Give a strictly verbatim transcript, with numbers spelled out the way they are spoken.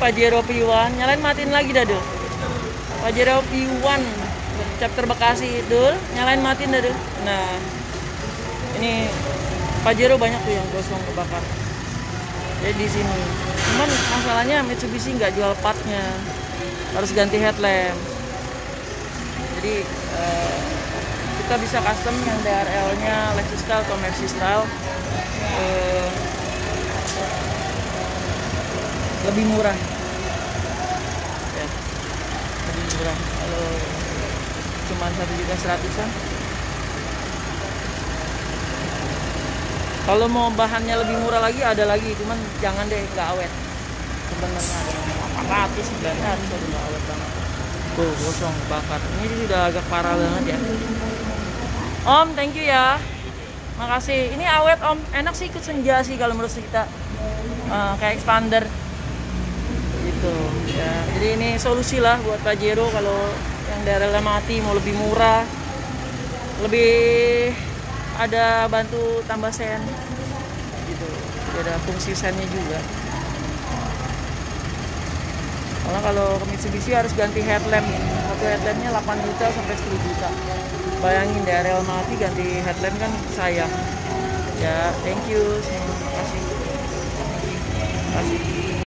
Pajero P satu, nyalain matiin lagi dah dul. Pajero P satu chapter Bekasi dul, nyalain matiin dah dul. Nah, ini Pajero banyak tuh yang gosong kebakar. Jadi di sini. Cuman masalahnya Mitsubishi nggak jual partnya, harus ganti headlamp. Jadi uh, kita bisa custom yang D R L-nya Lexus Style atau Mercy Style. Uh, lebih murah ya, lebih murah kalau cuma satu juta seratusan. Kalau mau bahannya lebih murah lagi ada lagi, cuman jangan deh, nggak awet sebenarnya. Ada delapan ratus sembilan ratus udah nggak awet banget tuh, gosong bakar. Ini sudah agak parah banget ya. Om, thank you ya, makasih. Ini awet om, enak sih ikut senja sih kalau menurut kita, uh, kayak expander gitu ya. Jadi ini solusi lah buat Pajero kalau yang daerahnya mati mau lebih murah, lebih ada bantu tambah sen gitu, ada fungsi sennya juga. Karena kalau ke Mitsubishi harus ganti headlamp, satu headlampnya delapan juta sampai sepuluh juta. Bayangin D R L mati ganti headlamp kan sayang ya. Thank you, terima kasih, terima kasih.